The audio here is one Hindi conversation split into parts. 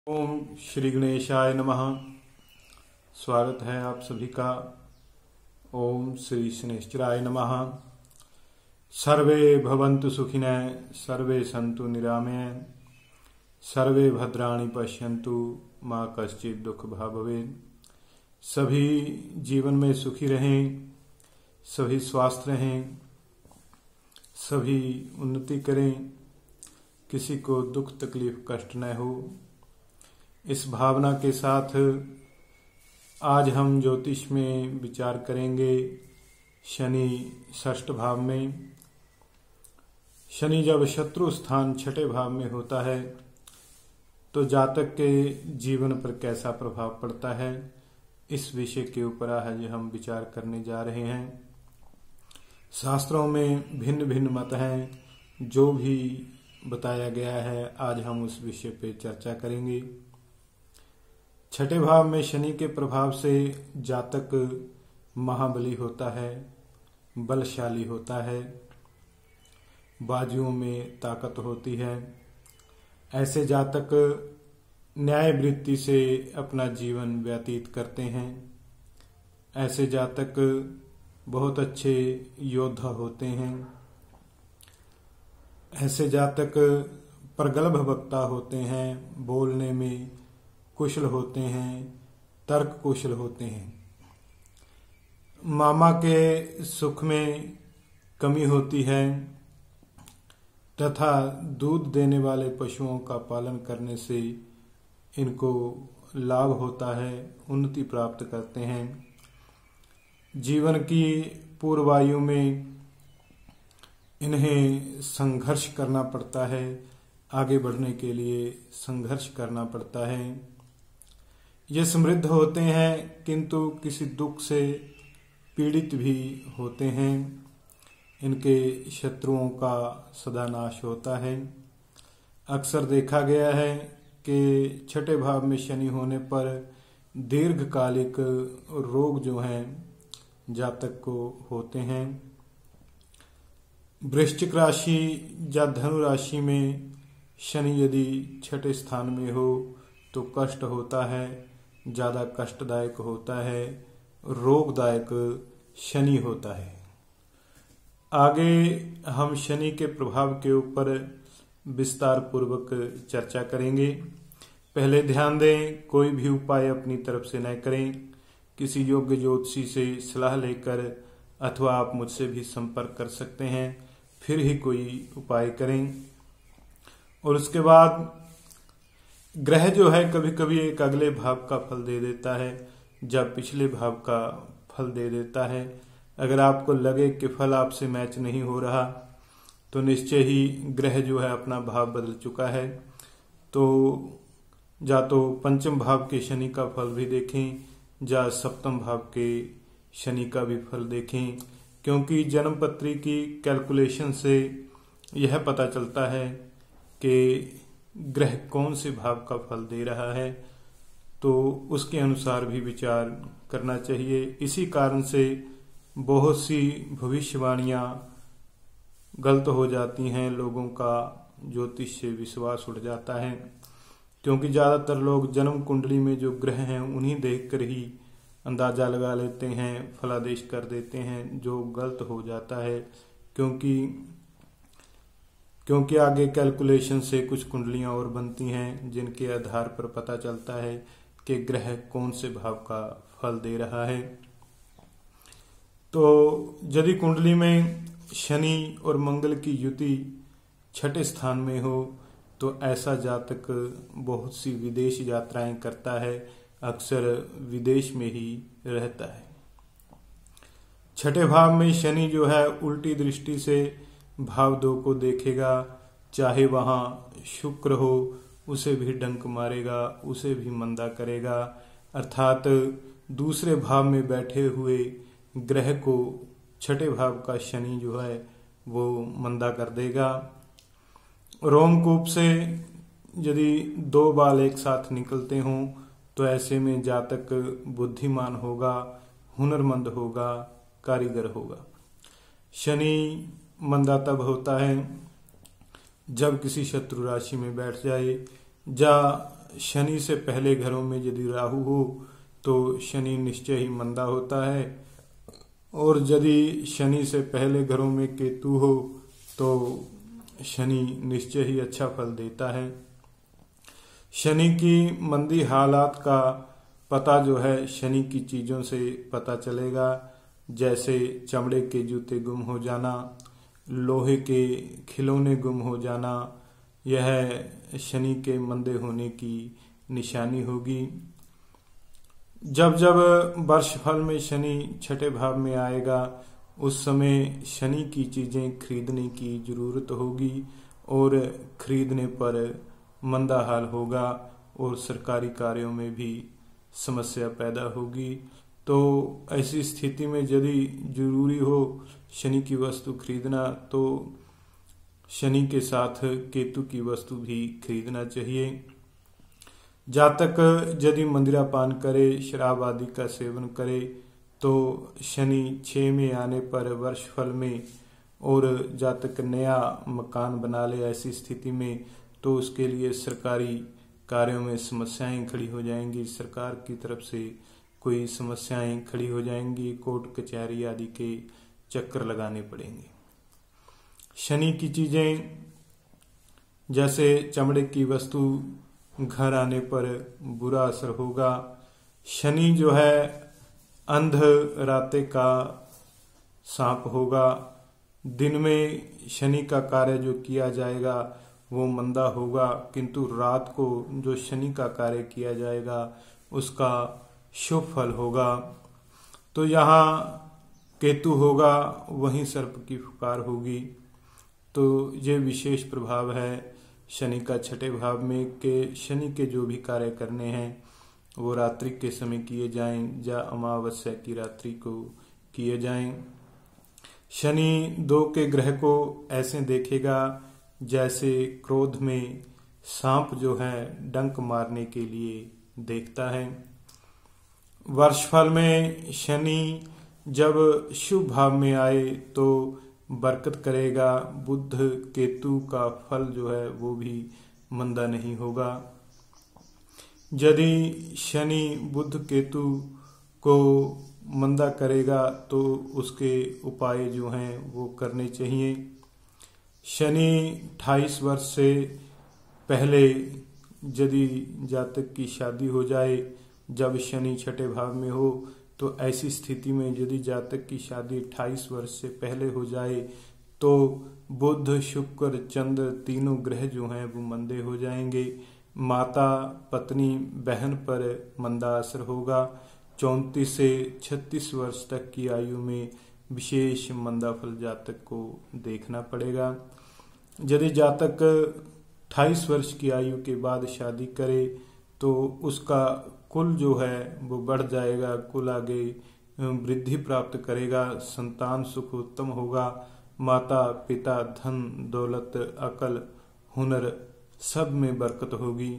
ओम श्री गणेशाय नमः। स्वागत है आप सभी का। ओम श्री शनैश्चराय नमः। सर्वे भवन्तु सुखिनः, सर्वे सन्तु निरामया, सर्वे भद्राणि पश्यन्तु, माँ कश्चित् दुख भाग् भवेत्। सभी जीवन में सुखी रहें, सभी स्वस्थ रहें, सभी उन्नति करें, किसी को दुख तकलीफ कष्ट न हो। इस भावना के साथ आज हम ज्योतिष में विचार करेंगे। शनि षष्ठ भाव में, शनि जब शत्रु स्थान छठे भाव में होता है तो जातक के जीवन पर कैसा प्रभाव पड़ता है, इस विषय के ऊपर आज हम विचार करने जा रहे हैं। शास्त्रों में भिन्न भिन्न मत हैं, जो भी बताया गया है आज हम उस विषय पे चर्चा करेंगे। छठे भाव में शनि के प्रभाव से जातक महाबली होता है, बलशाली होता है, बाजुओं में ताकत होती है। ऐसे जातक न्याय वृत्ति से अपना जीवन व्यतीत करते हैं। ऐसे जातक बहुत अच्छे योद्धा होते हैं। ऐसे जातक प्रगल्भ वक्ता होते हैं, बोलने में कुशल होते हैं, तर्क कुशल होते हैं। मामा के सुख में कमी होती है तथा दूध देने वाले पशुओं का पालन करने से इनको लाभ होता है, उन्नति प्राप्त करते हैं। जीवन की पूर्वायु में इन्हें संघर्ष करना पड़ता है, आगे बढ़ने के लिए संघर्ष करना पड़ता है। ये समृद्ध होते हैं किंतु किसी दुख से पीड़ित भी होते हैं। इनके शत्रुओं का सदा नाश होता है। अक्सर देखा गया है कि छठे भाव में शनि होने पर दीर्घकालिक रोग जो हैं जातक को होते हैं। वृश्चिक राशि या धनु राशि में शनि यदि छठे स्थान में हो तो कष्ट होता है, ज्यादा कष्टदायक होता है, रोगदायक शनि होता है। आगे हम शनि के प्रभाव के ऊपर विस्तार पूर्वक चर्चा करेंगे। पहले ध्यान दें, कोई भी उपाय अपनी तरफ से न करें। किसी योग्य ज्योतिषी से सलाह लेकर अथवा आप मुझसे भी संपर्क कर सकते हैं, फिर ही कोई उपाय करें। और उसके बाद ग्रह जो है कभी कभी एक अगले भाव का फल दे देता है, जब पिछले भाव का फल दे देता है। अगर आपको लगे कि फल आपसे मैच नहीं हो रहा तो निश्चय ही ग्रह जो है अपना भाव बदल चुका है। तो या तो पंचम भाव के शनि का फल भी देखें, या सप्तम भाव के शनि का भी फल देखें, क्योंकि जन्म पत्री की कैलकुलेशन से यह पता चलता है कि ग्रह कौन से भाव का फल दे रहा है, तो उसके अनुसार भी विचार करना चाहिए। इसी कारण से बहुत सी भविष्यवाणियां गलत हो जाती हैं, लोगों का ज्योतिष से विश्वास उठ जाता है, क्योंकि ज्यादातर लोग जन्म कुंडली में जो ग्रह हैं उन्हीं देखकर ही अंदाजा लगा लेते हैं, फलादेश कर देते हैं, जो गलत हो जाता है। क्योंकि आगे कैलकुलेशन से कुछ कुंडलियां और बनती हैं जिनके आधार पर पता चलता है कि ग्रह कौन से भाव का फल दे रहा है। तो यदि कुंडली में शनि और मंगल की युति छठे स्थान में हो तो ऐसा जातक बहुत सी विदेश यात्राएं करता है, अक्सर विदेश में ही रहता है। छठे भाव में शनि जो है उल्टी दृष्टि से भाव 2 को देखेगा, चाहे वहां शुक्र हो उसे भी डंक मारेगा, उसे भी मंदा करेगा। अर्थात दूसरे भाव में बैठे हुए ग्रह को छठे भाव का शनि जो है वो मंदा कर देगा। रोमकूप से यदि 2 बाल एक साथ निकलते हों तो ऐसे में जातक बुद्धिमान होगा, हुनरमंद होगा, कारीगर होगा। शनि मंदा तब होता है जब किसी शत्रु राशि में बैठ जाए, या शनि से पहले घरों में यदि राहु हो तो शनि निश्चय ही मंदा होता है, और यदि शनि से पहले घरों में केतु हो तो शनि निश्चय ही अच्छा फल देता है। शनि की मंदी हालात का पता जो है शनि की चीजों से पता चलेगा, जैसे चमड़े के जूते गुम हो जाना, लोहे के खिलौने गुम हो जाना, यह शनि के मंदे होने की निशानी होगी। जब जब वर्षफल में शनि छठे भाव में आएगा उस समय शनि की चीजें खरीदने की जरूरत होगी और खरीदने पर मंदा हाल होगा और सरकारी कार्यों में भी समस्या पैदा होगी। तो ऐसी स्थिति में यदि जरूरी हो शनि की वस्तु खरीदना तो शनि के साथ केतु की वस्तु भी खरीदना चाहिए। जातक यदि मदिरापान करे, शराब आदि का सेवन करे तो शनि 6 में आने पर वर्षफल में, और जातक नया मकान बना ले ऐसी स्थिति में, तो उसके लिए सरकारी कार्यों में समस्याएं खड़ी हो जाएंगी, सरकार की तरफ से कोई समस्याएं खड़ी हो जाएंगी, कोर्ट कचहरी आदि के चक्कर लगाने पड़ेंगे। शनि की चीजें जैसे चमड़े की वस्तु घर आने पर बुरा असर होगा। शनि जो है अंध राते का सांप होगा। दिन में शनि का कार्य जो किया जाएगा वो मंदा होगा, किंतु रात को जो शनि का कार्य किया जाएगा उसका शुभ फल होगा। तो यहाँ केतु होगा, वहीं सर्प की पुकार होगी। तो ये विशेष प्रभाव है शनि का छठे भाव में कि शनि के जो भी कार्य करने हैं वो रात्रि के समय किए जाएं या अमावस्या की रात्रि को किए जाएं। शनि 2 के ग्रह को ऐसे देखेगा जैसे क्रोध में सांप जो है डंक मारने के लिए देखता है। वर्षफल में शनि जब शुभ भाव में आए तो बरकत करेगा। बुध केतु का फल जो है वो भी मंदा नहीं होगा। यदि शनि बुध केतु को मंदा करेगा तो उसके उपाय जो हैं वो करने चाहिए। शनि 28 वर्ष से पहले यदि जातक की शादी हो जाए, जब शनि छठे भाव में हो, तो ऐसी स्थिति में यदि जातक की शादी 28 वर्ष से पहले हो जाए तो बुध शुक्र चंद्र तीनों ग्रह जो हैं वो मंदे हो जाएंगे। माता पत्नी बहन पर मंदा असर होगा। 34 से 36 वर्ष तक की आयु में विशेष मंदा फल जातक को देखना पड़ेगा। यदि जातक 28 वर्ष की आयु के बाद शादी करे तो उसका कुल जो है वो बढ़ जाएगा, कुल आगे वृद्धि प्राप्त करेगा, संतान सुख उत्तम होगा, माता पिता धन दौलत अकल हुनर सब में बरकत होगी।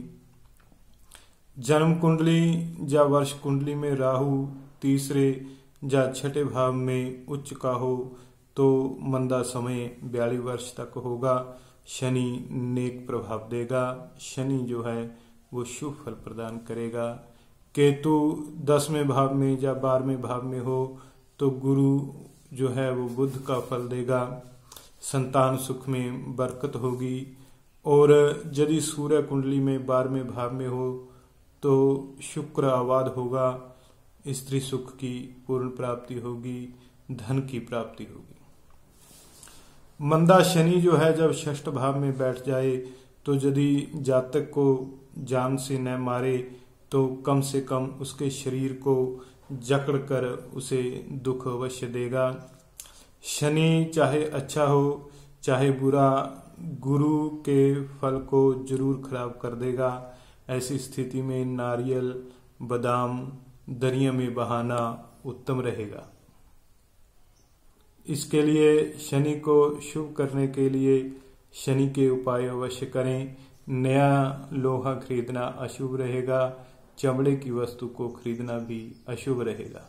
जन्म कुंडली या वर्ष कुंडली में राहु तीसरे या छठे भाव में उच्च का हो तो मंदा समय 42 वर्ष तक होगा। शनि नेक प्रभाव देगा। शनि जो है वो शुभ फल प्रदान करेगा। केतु 10वें भाव में या 12वें भाव में हो तो गुरु जो है वो बुध का फल देगा। संतान सुख में बरकत होगी। और यदि सूर्य कुंडली में 12वें भाव में हो तो शुक्र आवाद होगा, स्त्री सुख की पूर्ण प्राप्ति होगी, धन की प्राप्ति होगी। मंदा शनि जो है जब षष्ठ भाव में बैठ जाए तो यदि जातक को जान से न मारे तो कम से कम उसके शरीर को जकड़ कर उसे दुख अवश्य देगा। शनि चाहे अच्छा हो चाहे बुरा, गुरु के फल को जरूर खराब कर देगा। ऐसी स्थिति में नारियल बादाम दरिया में बहाना उत्तम रहेगा। इसके लिए शनि को शुभ करने के लिए शनि के उपाय अवश्य करें। नया लोहा खरीदना अशुभ रहेगा। चमड़े की वस्तु को खरीदना भी अशुभ रहेगा।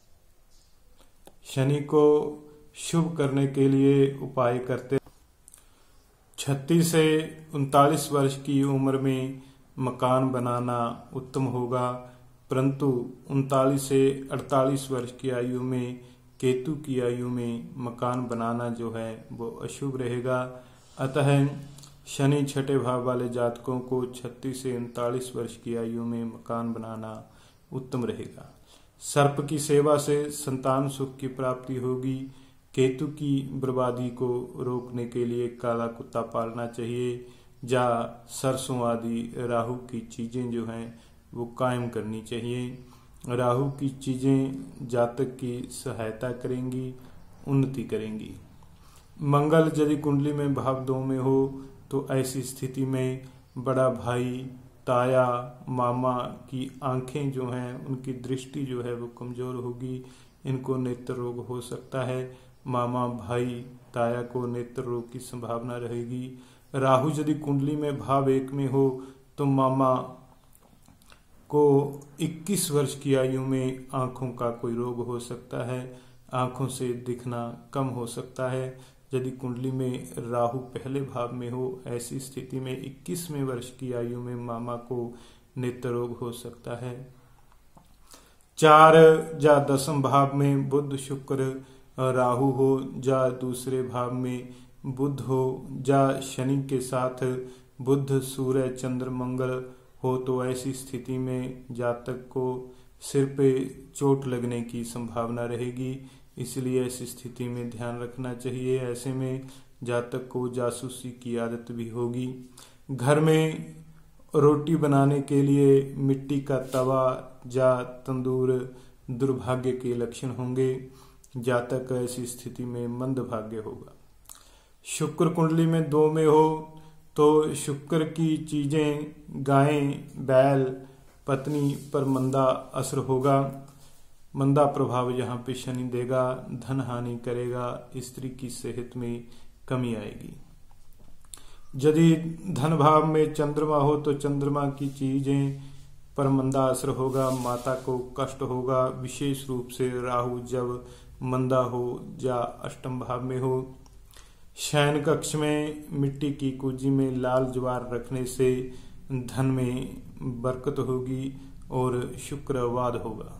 शनि को शुभ करने के लिए उपाय करते 36 से 39 वर्ष की उम्र में मकान बनाना उत्तम होगा, परंतु 39 से 48 वर्ष की आयु में, केतु की आयु में मकान बनाना जो है वो अशुभ रहेगा। अतः शनि छठे भाव वाले जातकों को 36 से 39 वर्ष की आयु में मकान बनाना उत्तम रहेगा। सर्प की सेवा से संतान सुख की प्राप्ति होगी। केतु की बर्बादी को रोकने के लिए काला कुत्ता पालना चाहिए, या सरसों आदि राहु की चीजें जो हैं वो कायम करनी चाहिए। राहु की चीजें जातक की सहायता करेंगी, उन्नति करेंगी। मंगल यदि कुंडली में भाव 2 में हो तो ऐसी स्थिति में बड़ा भाई, ताया, मामा की आंखें जो हैं उनकी दृष्टि जो है वो कमजोर होगी, इनको नेत्र रोग हो सकता है। मामा, भाई, ताया को नेत्र रोग की संभावना रहेगी। राहु यदि कुंडली में भाव 1 में हो तो मामा को 21 वर्ष की आयु में आंखों का कोई रोग हो सकता है, आंखों से दिखना कम हो सकता है। यदि कुंडली में राहु पहले भाव में हो, ऐसी स्थिति में 21वें वर्ष की आयु में मामा को नेत्र रोग हो सकता है। 4 या 10वें भाव में बुध, शुक्र, राहु हो, या दूसरे भाव में बुध हो, या शनि के साथ बुध, सूर्य, चंद्र, मंगल हो तो ऐसी स्थिति में जातक को सिर पे चोट लगने की संभावना रहेगी। इसलिए ऐसी स्थिति में ध्यान रखना चाहिए। ऐसे में जातक को जासूसी की आदत भी होगी। घर में रोटी बनाने के लिए मिट्टी का तवा या तंदूर दुर्भाग्य के लक्षण होंगे। जातक ऐसी स्थिति में मंदभाग्य होगा। शुक्र कुंडली में 2 में हो तो शुक्र की चीजें, गायें, बैल, पत्नी पर मंदा असर होगा। मंदा प्रभाव यहाँ पे शनि देगा, धन हानि करेगा, स्त्री की सेहत में कमी आएगी। यदि धन भाव में चंद्रमा हो तो चंद्रमा की चीजें पर मंदा असर होगा, माता को कष्ट होगा। विशेष रूप से राहु जब मंदा हो या अष्टम भाव में हो। शयन कक्ष में मिट्टी की कुजी में लाल ज्वार रखने से धन में बरकत होगी और शुक्रवाद होगा।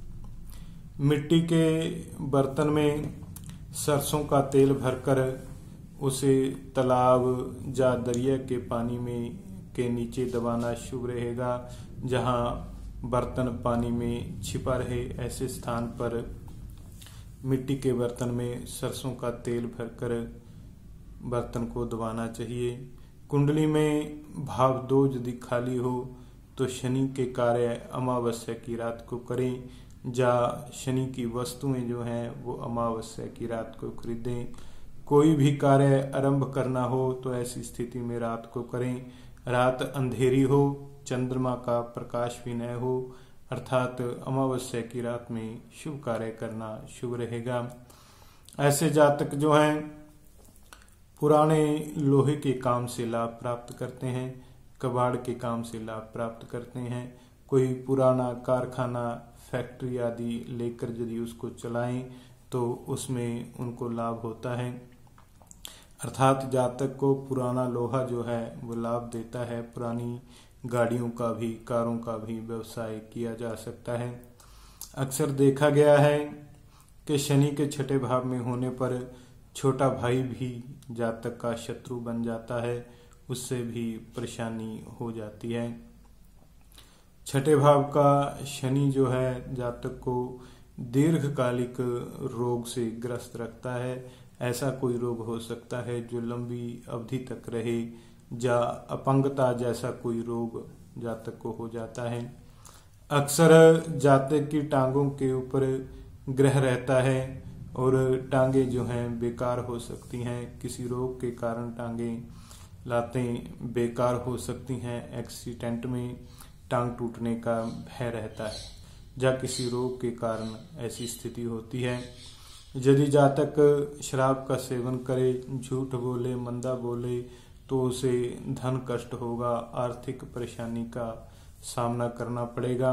मिट्टी के बर्तन में सरसों का तेल भरकर उसे तालाब या दरिया के पानी में के नीचे दबाना शुभ रहेगा। जहां बर्तन पानी में छिपा रहे, ऐसे स्थान पर मिट्टी के बर्तन में सरसों का तेल भरकर बर्तन को दबाना चाहिए। कुंडली में भाव 2 यदि खाली हो तो शनि के कार्य अमावस्या की रात को करें, या शनि की वस्तुएं जो हैं वो अमावस्या की रात को खरीदें। कोई भी कार्य आरंभ करना हो तो ऐसी स्थिति में रात को करें। रात अंधेरी हो, चंद्रमा का प्रकाश भी न हो, अर्थात अमावस्या की रात में शुभ कार्य करना शुभ रहेगा। ऐसे जातक जो हैं पुराने लोहे के काम से लाभ प्राप्त करते हैं, कबाड़ के काम से लाभ प्राप्त करते हैं। कोई पुराना कारखाना, फैक्ट्री आदि लेकर यदि उसको चलाएं तो उसमें उनको लाभ होता है। अर्थात जातक को पुराना लोहा जो है वो लाभ देता है। पुरानी गाड़ियों का भी, कारों का भी व्यवसाय किया जा सकता है। अक्सर देखा गया है कि शनि के छठे भाव में होने पर छोटा भाई भी जातक का शत्रु बन जाता है, उससे भी परेशानी हो जाती है। छठे भाव का शनि जो है जातक को दीर्घकालिक रोग से ग्रस्त रखता है। ऐसा कोई रोग हो सकता है जो लंबी अवधि तक रहे, या अपंगता जैसा कोई रोग जातक को हो जाता है। अक्सर जातक की टांगों के ऊपर ग्रह रहता है और टांगे जो हैं बेकार हो सकती हैं। किसी रोग के कारण टांगे, लातें बेकार हो सकती हैं। एक्सीडेंट में टांग टूटने का भय रहता है, या किसी रोग के कारण ऐसी स्थिति होती है। यदि जातक शराब का सेवन करे, झूठ बोले, मंदा बोले तो उसे धन कष्ट होगा, आर्थिक परेशानी का सामना करना पड़ेगा।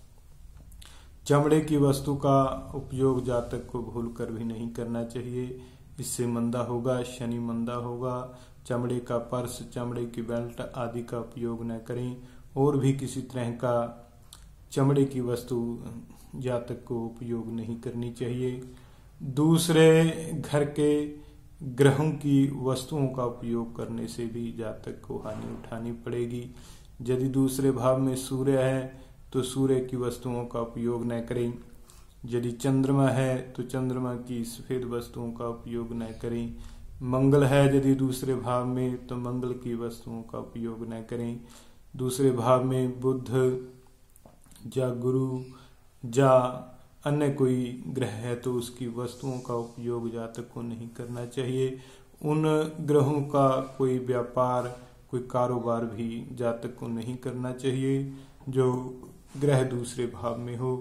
चमड़े की वस्तु का उपयोग जातक को भूलकर भी नहीं करना चाहिए, इससे मंदा होगा, शनि मंदा होगा। चमड़े का पर्स, चमड़े की बेल्ट आदि का उपयोग न करें और भी किसी तरह का चमड़े की वस्तु जातक को उपयोग नहीं करनी चाहिए। दूसरे घर के ग्रहों की वस्तुओं का उपयोग करने से भी जातक को हानि उठानी पड़ेगी। यदि दूसरे भाव में सूर्य है तो सूर्य की वस्तुओं का उपयोग न करें। यदि चंद्रमा है तो चंद्रमा की सफेद वस्तुओं का उपयोग न करें। मंगल है यदि दूसरे भाव में तो मंगल की वस्तुओं का उपयोग न करें। दूसरे भाव में बुध या गुरु या अन्य कोई ग्रह है तो उसकी वस्तुओं का उपयोग जातक को नहीं करना चाहिए। उन ग्रहों का कोई व्यापार, कोई कारोबार भी जातक को नहीं करना चाहिए। जो ग्रह दूसरे भाव में हो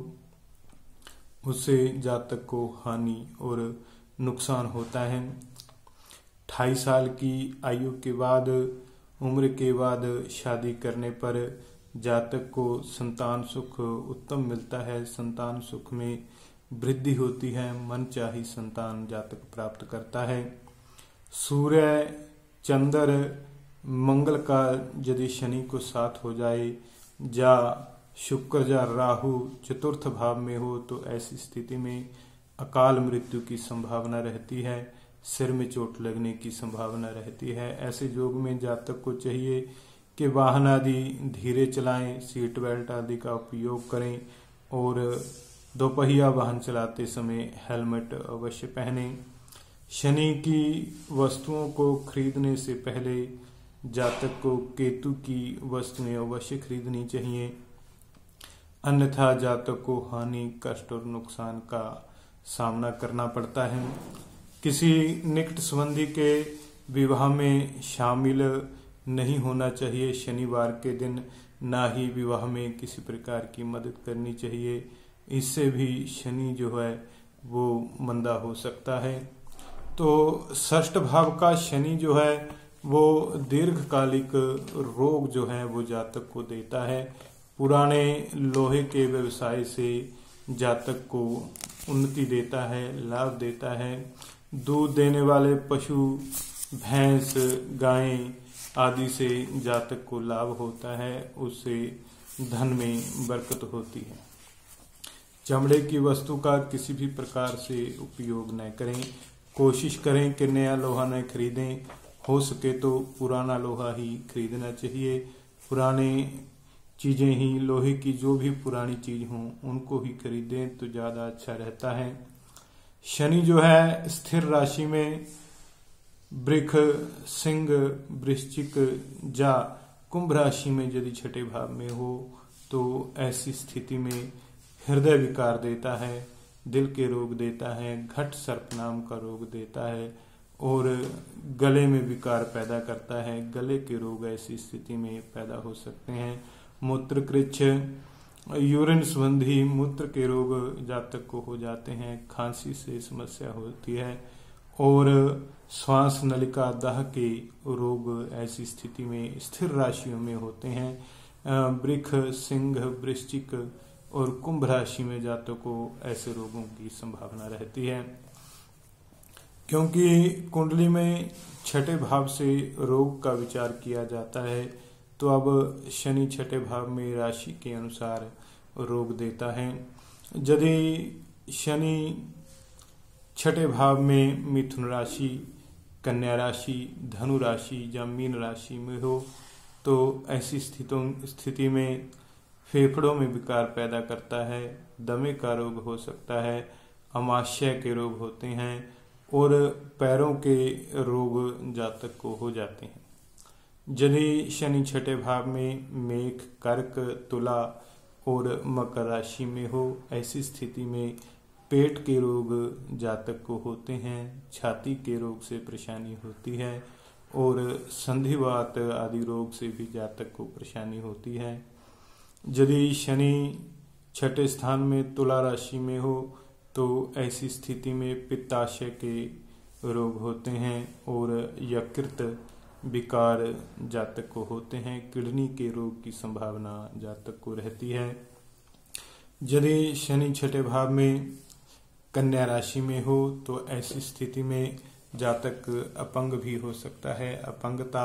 उससे जातक को हानि और नुकसान होता है। 28 साल की आयु के बाद, उम्र के बाद शादी करने पर जातक को संतान सुख उत्तम मिलता है। संतान सुख में वृद्धि होती है, मनचाही संतान जातक प्राप्त करता है। सूर्य, चंद्र, मंगल का यदि शनि को साथ हो जाए या शुक्र या राहु चतुर्थ भाव में हो तो ऐसी स्थिति में अकाल मृत्यु की संभावना रहती है, सिर में चोट लगने की संभावना रहती है। ऐसे योग में जातक को चाहिए कि वाहन आदि धीरे चलाएं, सीट बेल्ट आदि का उपयोग करें और दोपहिया वाहन चलाते समय हेलमेट अवश्य पहनें। शनि की वस्तुओं को खरीदने से पहले जातक को केतु की वस्तुएं अवश्य खरीदनी चाहिए, अन्यथा जातक को हानि, कष्ट और नुकसान का सामना करना पड़ता है। किसी निकट संबंधी के विवाह में शामिल नहीं होना चाहिए शनिवार के दिन, ना ही विवाह में किसी प्रकार की मदद करनी चाहिए। इससे भी शनि जो है वो मंदा हो सकता है। तो षष्ठ भाव का शनि जो है वो दीर्घकालिक रोग जो है वो जातक को देता है। पुराने लोहे के व्यवसाय से जातक को उन्नति देता है, लाभ देता है। दूध देने वाले पशु, भैंस, गायें आदि से जातक को लाभ होता है, उससे धन में बरकत होती है। चमड़े की वस्तु का किसी भी प्रकार से उपयोग न करें। कोशिश करें कि नया लोहा न खरीदें, हो सके तो पुराना लोहा ही खरीदना चाहिए। पुराने चीजें ही, लोहे की जो भी पुरानी चीज हों उनको ही खरीदें तो ज्यादा अच्छा रहता है। शनि जो है स्थिर राशि में वृष, सिंह, वृश्चिक या कुंभ राशि में यदि छठे भाव में हो तो ऐसी स्थिति में हृदय विकार देता है, दिल के रोग देता है, घट सर्प नाम का रोग देता है और गले में विकार पैदा करता है। गले के रोग ऐसी स्थिति में पैदा हो सकते हैं। मूत्रकृच्छ, यूरिन संबंधी मूत्र के रोग जातक को हो जाते हैं। खांसी से समस्या होती है और श्वास नलिका दाह के रोग ऐसी स्थिति में स्थिर राशियों में होते हैं। वृष, सिंह, वृश्चिक और कुंभ राशि में जातक को ऐसे रोगों की संभावना रहती है। क्योंकि कुंडली में छठे भाव से रोग का विचार किया जाता है तो अब शनि छठे भाव में राशि के अनुसार रोग देता है। यदि शनि छठे भाव में मिथुन राशि, कन्या राशि, धनु राशि या मीन राशि में हो तो ऐसी स्थिति में फेफड़ों में विकार पैदा करता है, दमे का रोग हो सकता है, अमाशय के रोग होते हैं और पैरों के रोग जातक को हो जाते हैं। यदि शनि छठे भाव में मेष, कर्क, तुला और मकर राशि में हो, ऐसी स्थिति में पेट के रोग जातक को होते हैं, छाती के रोग से परेशानी होती है और संधिवात आदि रोग से भी जातक को परेशानी होती है। यदि शनि छठे स्थान में तुला राशि में हो तो ऐसी स्थिति में पित्ताशय के रोग होते हैं और यकृत विकार जातक को होते हैं। किडनी के रोग की संभावना जातक को रहती है। यदि शनि छठे भाव में कन्या राशि में हो तो ऐसी स्थिति में जातक अपंग भी हो सकता है। अपंगता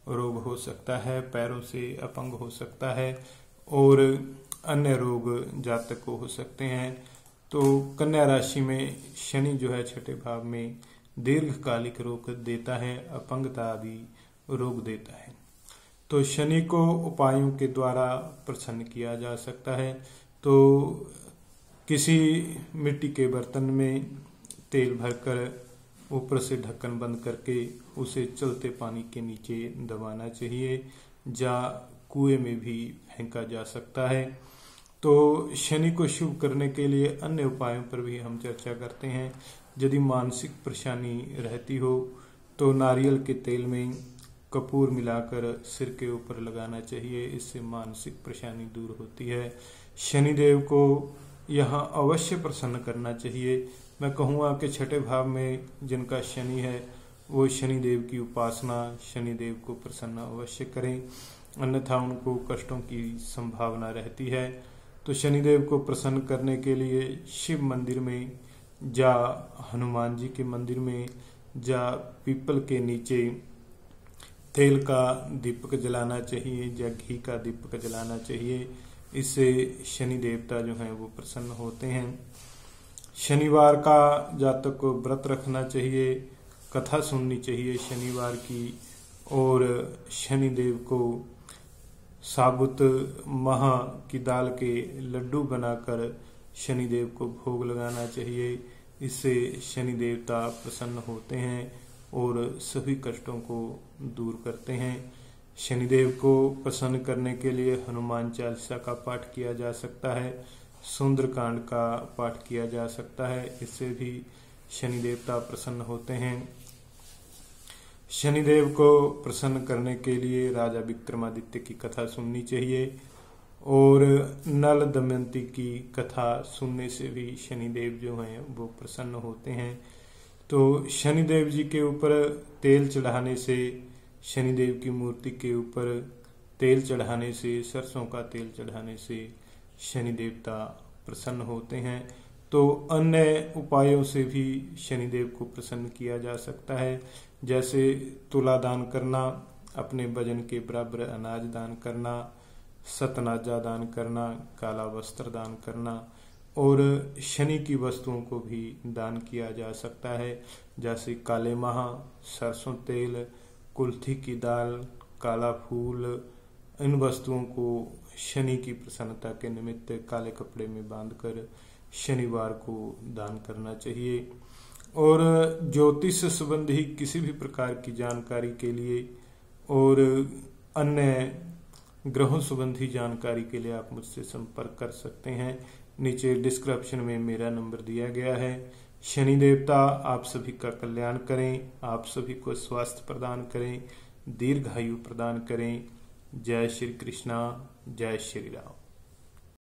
रोग हो सकता है, पैरों से अपंग हो सकता है और अन्य रोग जातक को हो सकते हैं। तो कन्या राशि में शनि जो है छठे भाव में दीर्घकालिक रोग देता है, अपंगता आदि रोग देता है। तो शनि को उपायों के द्वारा प्रसन्न किया जा सकता है। तो किसी मिट्टी के बर्तन में तेल भरकर ऊपर से ढक्कन बंद करके उसे चलते पानी के नीचे दबाना चाहिए, या कुएं में भी फेंका जा सकता है। तो शनि को शुभ करने के लिए अन्य उपायों पर भी हम चर्चा करते हैं। यदि मानसिक परेशानी रहती हो तो नारियल के तेल में कपूर मिलाकर सिर के ऊपर लगाना चाहिए, इससे मानसिक परेशानी दूर होती है। शनिदेव को यहाँ अवश्य प्रसन्न करना चाहिए। मैं कहूँगा कि छठे भाव में जिनका शनि है वो शनिदेव की उपासना, शनिदेव को प्रसन्न अवश्य करें, अन्यथा उनको कष्टों की संभावना रहती है। तो शनिदेव को प्रसन्न करने के लिए शिव मंदिर में या हनुमान जी के मंदिर में या पीपल के नीचे तेल का दीपक जलाना चाहिए या घी का दीपक जलाना चाहिए। इससे शनि देवता जो हैं वो प्रसन्न होते हैं। शनिवार का जातक को व्रत रखना चाहिए, कथा सुननी चाहिए शनिवार की, और शनिदेव को साबुत मह की दाल के लड्डू बनाकर शनिदेव को भोग लगाना चाहिए। इससे शनि देवता प्रसन्न होते हैं और सभी कष्टों को दूर करते हैं। शनिदेव को प्रसन्न करने के लिए हनुमान चालीसा का पाठ किया जा सकता है, सुंदरकांड का पाठ किया जा सकता है, इससे भी शनि देवता प्रसन्न होते हैं। शनिदेव को प्रसन्न करने के लिए राजा विक्रमादित्य की कथा सुननी चाहिए, और नल दमयंती की कथा सुनने से भी शनिदेव जो हैं वो प्रसन्न होते हैं। तो शनिदेव जी के ऊपर तेल चढ़ाने से, शनिदेव की मूर्ति के ऊपर तेल चढ़ाने से, सरसों का तेल चढ़ाने से शनि देवता प्रसन्न होते हैं। तो अन्य उपायों से भी शनिदेव को प्रसन्न किया जा सकता है, जैसे तुला दान करना, अपने वजन के बराबर अनाज दान करना, सतनाजा दान करना, काला वस्त्र दान करना, और शनि की वस्तुओं को भी दान किया जा सकता है, जैसे काले माह, सरसों तेल, कुल्थी की दाल, काला फूल। इन वस्तुओं को शनि की प्रसन्नता के निमित्त काले कपड़े में बांधकर शनिवार को दान करना चाहिए। और ज्योतिष संबंधी किसी भी प्रकार की जानकारी के लिए और अन्य ग्रहों संबंधी जानकारी के लिए आप मुझसे संपर्क कर सकते हैं। नीचे डिस्क्रिप्शन में मेरा नंबर दिया गया है। शनि देवता आप सभी का कल्याण करें, आप सभी को स्वास्थ्य प्रदान करें, दीर्घायु प्रदान करें। जय श्री कृष्णा, जय श्री राम।